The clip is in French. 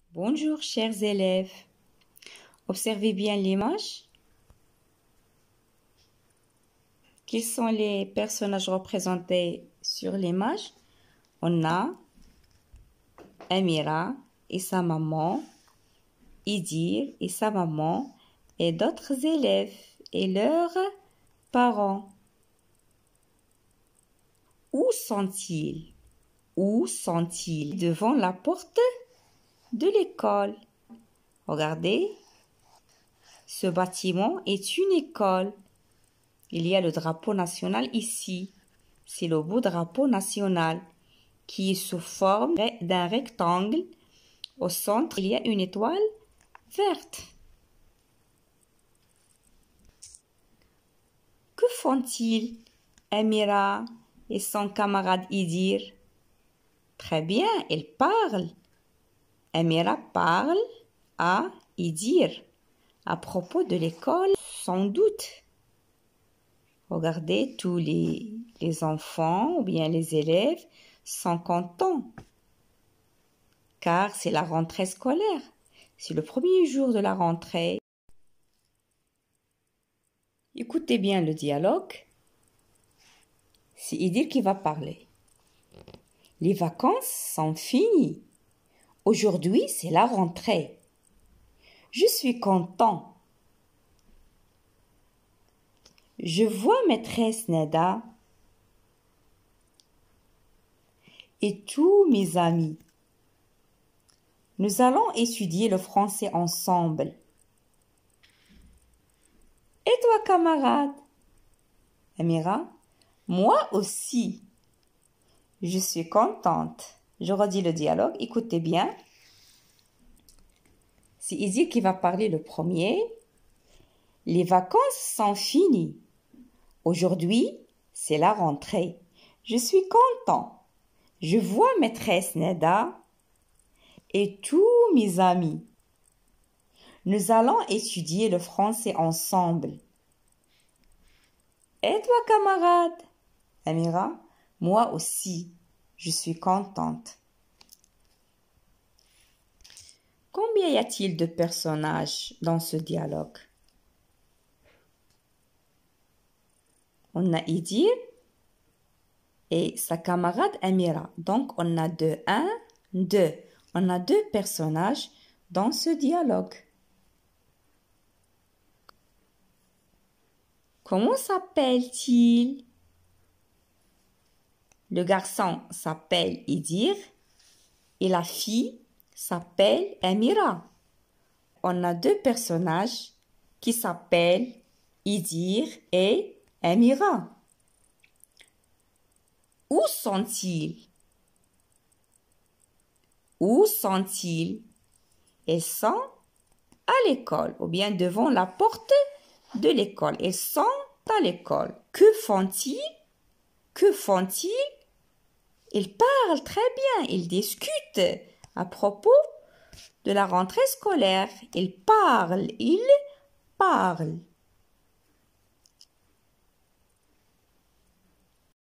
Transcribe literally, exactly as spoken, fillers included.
Bonjour chers élèves, observez bien l'image. Quels sont les personnages représentés sur l'image? On a Amira et sa maman, Idir et sa maman et d'autres élèves et leurs parents. Où sont-ils? Où sont-ils? Devant la porte de l'école. Regardez, ce bâtiment est une école. Il y a le drapeau national ici. C'est le beau drapeau national qui est sous forme d'un rectangle. Au centre, il y a une étoile verte. Que font-ils, Amira et son camarade Idir? Très bien, ils parlent. Amira parle à Idir à propos de l'école, sans doute. Regardez, tous les, les enfants ou bien les élèves sont contents car c'est la rentrée scolaire. C'est le premier jour de la rentrée. Écoutez bien le dialogue. C'est Idir qui va parler. Les vacances sont finies. Aujourd'hui, c'est la rentrée. Je suis content. Je vois maîtresse Neda et tous mes amis. Nous allons étudier le français ensemble. Et toi, camarade? Amira? Moi aussi. Je suis contente. Je redis le dialogue. Écoutez bien. C'est Idir qui va parler le premier. Les vacances sont finies. Aujourd'hui, c'est la rentrée. Je suis content. Je vois maîtresse Neda et tous mes amis. Nous allons étudier le français ensemble. Et toi, camarade? Amira? Moi aussi, je suis contente. Combien y a-t-il de personnages dans ce dialogue? On a Idir et sa camarade Amira. Donc, on a deux, un, deux. On a deux personnages dans ce dialogue. Comment s'appelle-t-il? Le garçon s'appelle Idir et la fille s'appelle Amira. On a deux personnages qui s'appellent Idir et Amira. Où sont-ils? Où sont-ils? Ils sont à l'école ou bien devant la porte de l'école. Ils sont à l'école. Que font-ils? Que font-ils? Ils parlent très bien. Ils discutent à propos de la rentrée scolaire. Ils parlent. Ils parlent.